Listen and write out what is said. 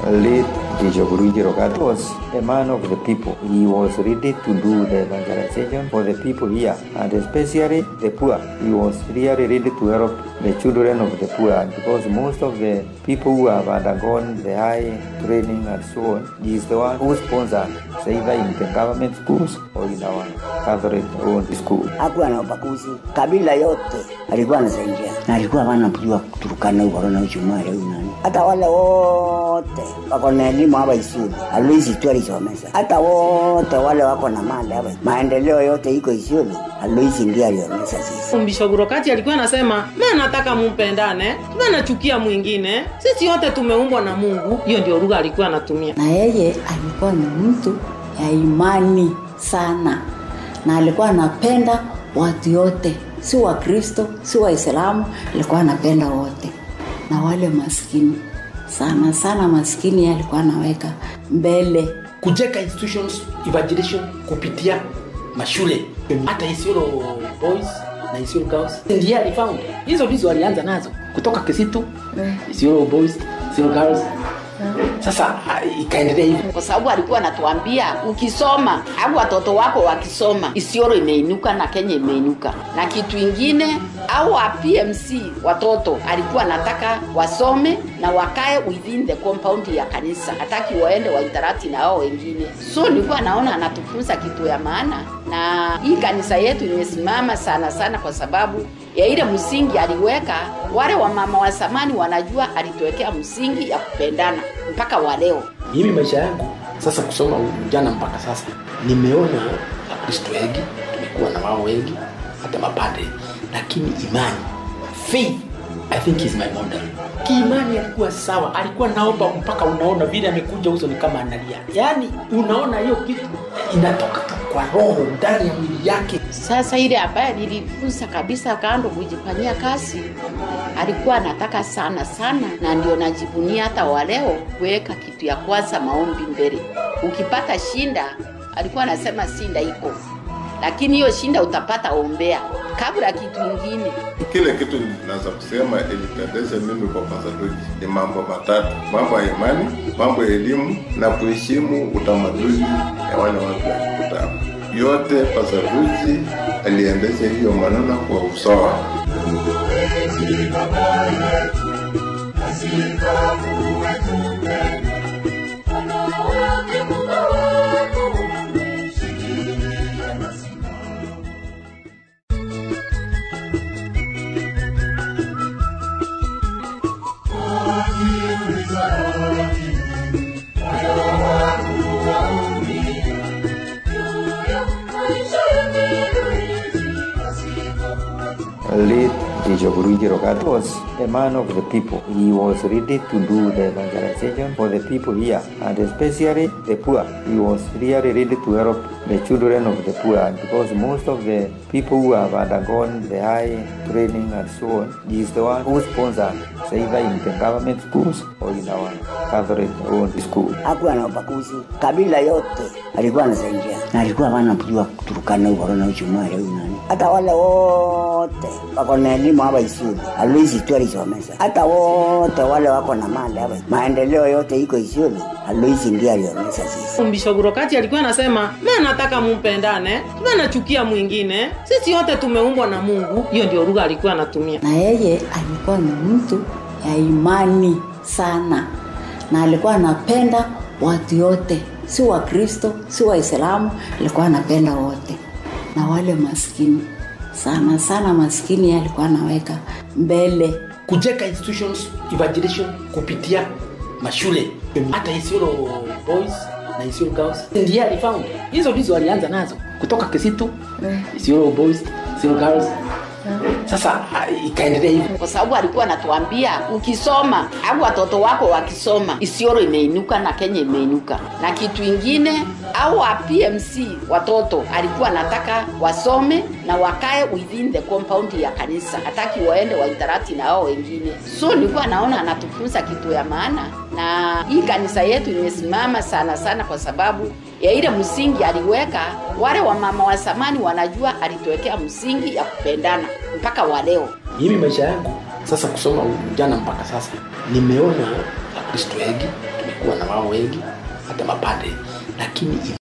Late Bishop Ruigi Rogat was a man of the people. He was ready to do the evangelization for the people here, and especially the poor. He was really ready to help the children of the poor, because most of the people who have undergone the high training and so on, he is the one who sponsored, either in the government schools or in our Catholic-owned school. Hakuwa na ubaguzi, kabila yote alikuwa anasaidia, na alikuwa wanajua Turkana ubora na Uchumari au nani. Hata wale wote wako na elimu hapa Isiolo, Aloisi tu alisomesha. Hata wote wale wako na mali hapa, maendeleo yote iko Isiolo, Aloisi ndiye alionyesha sisi. Bishop Rokati alikuwa anasema, "Mimi nataka mumpendane, mimi nachukia mwingine. Sisi wote tumeumbwa na Mungu." Hiyo ndio lugha alikuwa anatumia. Na yeye alikuwa ni mtu ya imani sana. Na alikuwa anapenda watu wote, si wa Kristo, si wa Islamu, alikuwa anapenda wote. Na wale maskini, sana sana maskini alikuwa anaweka mbele. Kujenga institutions, evangelization kupitia mashule. Hata Isiolo boys na Isiolo girls ndiye alifound. Hizo ndizo alianza nazo kutoka Kisitu, Isiolo boys, Isiolo girls. Sasa ikaendelea hivyo kwa sababu alikuwa anatuambia ukisoma au watoto wako wakisoma Isiolo imeinuka na Kenya imeinuka. Na kitu kingine au PMC watoto alikuwa anataka wasome na wakae within the compound ya kanisa, hataki waende wa interact na hao wengine. So nilikuwa naona anatufunza kitu ya maana, na hii kanisa yetu imesimama sana sana kwa sababu ya ile msingi aliweka. Wale wa mama wa zamani wanajua alituwekea msingi ya kupendana mpaka wa leo. Mimi maisha yangu sasa kusoma ujana mpaka sasa nimeona Wakristo wengi, tumekuwa na wao wengi, hata mapadre, lakini imani, faith, I think is my model. Kiimani alikuwa sawa, alikuwa naomba mpaka unaona vile amekuja uso ni kama analia. Yaani unaona hiyo kitu inatoka kwa roho ndani ya mwili yake. Sasa ile ambaye nilifunza kabisa kando kujifanyia kazi, alikuwa anataka sana sana, na ndio najivunia hata wa leo kuweka kitu ya kwanza maombi mbele. Ukipata shinda, alikuwa anasema shinda iko, lakini hiyo shinda utapata ombea kabla kitu kingine. Kile kitu ninaweza kusema ilipendeza mimi kwa Pasaduji ni mambo matatu: mambo ya imani, mambo ya elimu na kuheshimu utamaduni ya wale watu wa kikutana. Yote Pasaduji aliendesha hiyo maneno kwa usawa. Late Bishop Ruigi Rogat was a man of the people. He was ready to do the evangelization for the people here, and especially the poor. He was really ready to help the children of the poor, because most of the people who have undergone the high training and so on, he is the one who sponsored, either in the government schools or in our Catholic-owned school. Hakuwa na ubaguzi, kabila yote alikuwa anasaidia, na alikuwa wanajua Turkana ubora na Uchumari au nani. Hata wale wote wako na elimu hapa Isiolo, Aloisi tu alisomesha. Hata wote wale wako na mali hapa, maendeleo yote iko Isiolo, Aloisi ndiye alionyesha sisi. Bishop Rokati alikuwa anasema, "Mimi nataka mumpendane, mimi nachukia mwingine. Sisi wote tumeumbwa na Mungu." Hiyo ndio lugha alikuwa anatumia. Na yeye alikuwa ni mtu ya imani sana. Na alikuwa anapenda watu wote, si wa Kristo, si wa Islamu, alikuwa anapenda wote. Na wale maskini, sana sana maskini alikuwa anaweka mbele. Kujenga institutions, evangelization kupitia mashule. Hata Isiolo boys na Isiolo girls ndiye alifound. Hizo ndizo alianza nazo kutoka Kisitu, Isiolo boys, Isiolo girls. Sasa ikaendelea hivyo kwa sababu alikuwa anatuambia ukisoma au watoto wako wakisoma Isiolo imeinuka na Kenya imeinuka. Na kitu kingine au PMC watoto alikuwa anataka wasome na wakae within the compound ya kanisa, hataki waende wa interact na hao wengine. So nilikuwa naona anatufunza kitu ya maana, na hii kanisa yetu imesimama sana sana kwa sababu ya ile msingi aliweka. Wale wa mama wa zamani wanajua alituwekea msingi ya kupendana mpaka wa leo. Mimi maisha yangu sasa kusoma ujana mpaka sasa nimeona Wakristo wengi, tumekuwa na wao wengi hata mapande, lakini